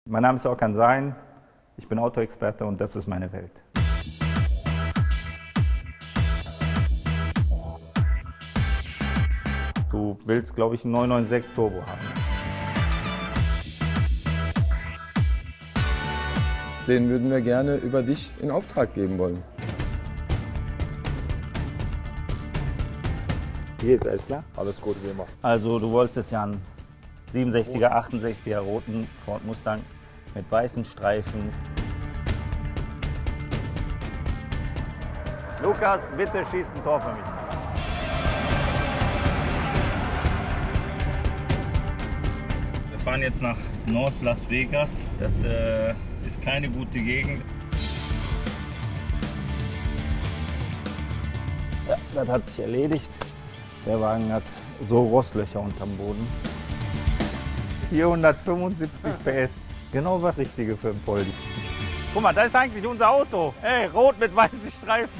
Mein Name ist Orkan Sahin, ich bin Autoexperte und das ist meine Welt. Du willst, glaube ich, einen 996 Turbo haben. Den würden wir gerne über dich in Auftrag geben wollen. Hier, alles klar? Alles gut, wie immer. Also du wolltest ja einen 67er, 68er roten Ford Mustang mit weißen Streifen. Lukas, bitte schieß ein Tor für mich. Wir fahren jetzt nach North Las Vegas. Das ist keine gute Gegend. Ja, das hat sich erledigt. Der Wagen hat so Rostlöcher unterm Boden. 475 PS. Genau was Richtige für einen Poldi. Guck mal, das ist eigentlich unser Auto. Ey, rot mit weißen Streifen.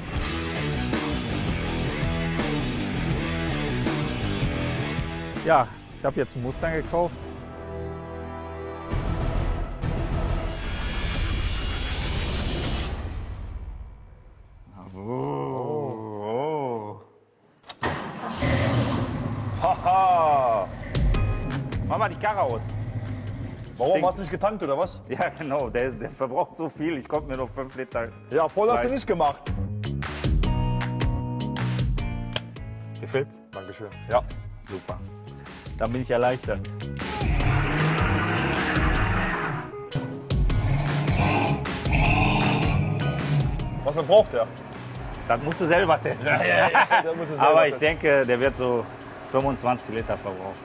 Ja, ich habe jetzt einen Mustang gekauft. Haha! Mach mal die Karre aus. Warum, hast du nicht getankt oder was? Ja, genau, der verbraucht so viel, ich konnte mir noch 5 Liter. Ja, voll hast du nicht gemacht. Gefällt's? Dankeschön. Ja. Super. Dann bin ich erleichtert. Was braucht der? Das musst du selber testen. Der muss es selber Aber ich testen. denke, der wird so 25 Liter verbrauchen.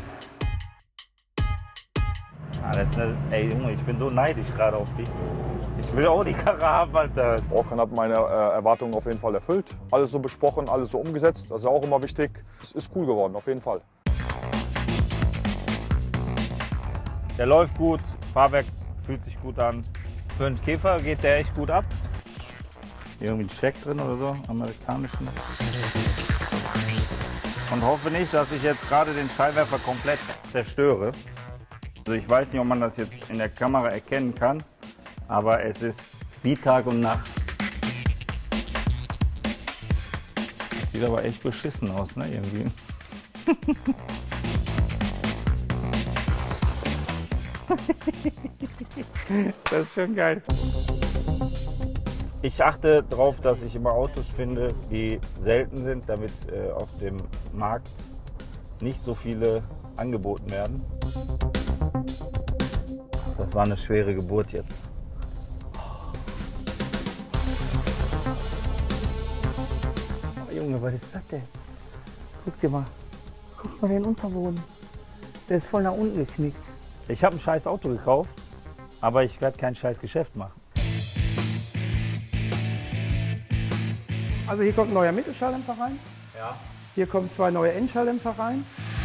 Ah, das ist ey Junge, ich bin so neidisch gerade auf dich. Ich will auch die Karre haben, Alter. Orkan hat meine Erwartungen auf jeden Fall erfüllt. Alles so besprochen, alles so umgesetzt. Das ist auch immer wichtig. Es ist cool geworden, auf jeden Fall. Der läuft gut, Fahrwerk fühlt sich gut an. Für einen Käfer geht der echt gut ab. Hier irgendwie ein Scheck drin oder so, amerikanischen. Und hoffe nicht, dass ich jetzt gerade den Scheinwerfer komplett zerstöre. Also ich weiß nicht, ob man das jetzt in der Kamera erkennen kann, aber es ist wie Tag und Nacht. Das sieht aber echt beschissen aus, ne, irgendwie. Das ist schon geil. Ich achte darauf, dass ich immer Autos finde, die selten sind, damit auf dem Markt nicht so viele angeboten werden. Das war eine schwere Geburt jetzt. Oh, Junge, was ist das denn? Guck dir mal. Guck mal den Unterboden. Der ist voll nach unten geknickt. Ich habe ein scheiß Auto gekauft, aber ich werde kein scheiß Geschäft machen. Also hier kommt ein neuer Mittelschalldämpfer rein. Ja. Hier kommen 2 neue Endschalldämpfer rein.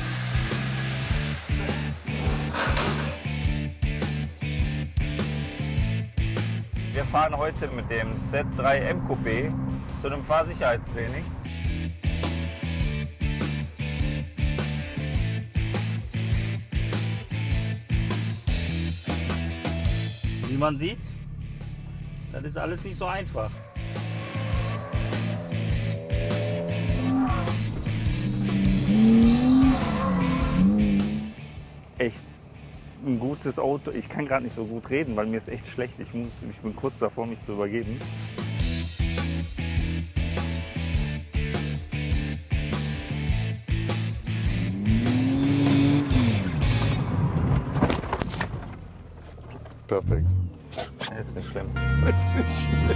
Wir fahren heute mit dem Z3 M Coupé zu einem Fahrsicherheitstraining. Wie man sieht, das ist alles nicht so einfach. Echt ein gutes Auto. Ich kann gerade nicht so gut reden, weil mir ist echt schlecht. Ich bin kurz davor, mich zu übergeben. Perfekt. Ist nicht schlimm. Ist nicht schlimm.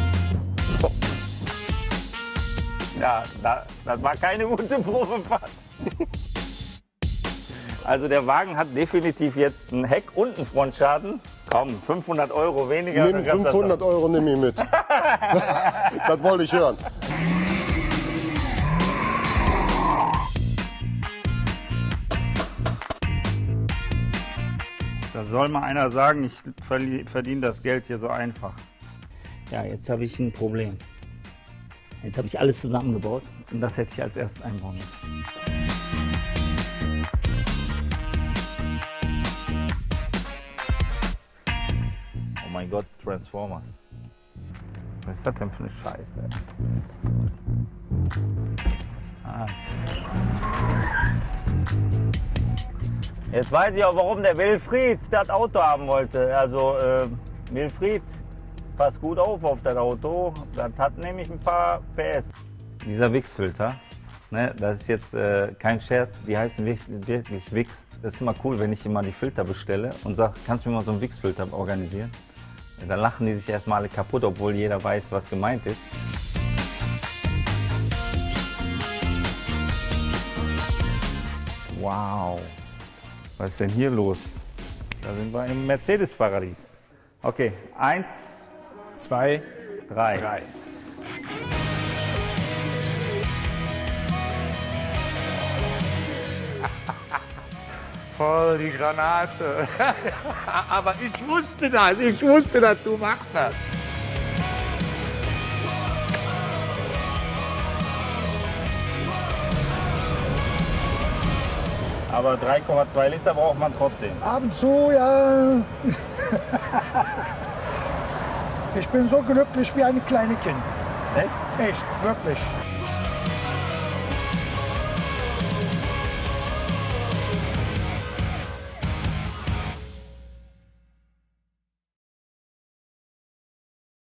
Ja, das war keine gute Probefahrt. Also der Wagen hat definitiv jetzt einen Heck- und einen Frontschaden. Komm, 500 € weniger. Nimm 500 €, nimm ihn mit. Das wollte ich hören. Da soll mal einer sagen, ich verdiene das Geld hier so einfach. Ja, jetzt habe ich ein Problem. Jetzt habe ich alles zusammengebaut und das hätte ich als erstes einbauen müssen. mein Gott, Transformers. Was ist das denn für eine Scheiße? Ah. Jetzt weiß ich auch, warum der Wilfried das Auto haben wollte. Also Wilfried, pass gut auf das Auto. Das hat nämlich ein paar PS. Dieser Wix-Filter, ne, das ist jetzt kein Scherz, die heißen wirklich Wix. Das ist immer cool, wenn ich immer die Filter bestelle und sage, kannst du mir mal so einen Wix-Filter organisieren? Ja, dann lachen die sich erstmal alle kaputt, obwohl jeder weiß, was gemeint ist. Wow, was ist denn hier los? Da sind wir im Mercedes-Paradies. Okay, 1, 2, 3. 3. Voll die Granate. Aber ich wusste das, du machst das. Aber 3,2 Liter braucht man trotzdem. Ab und zu, ja. Ich bin so glücklich wie ein kleines Kind. Echt? Echt, wirklich.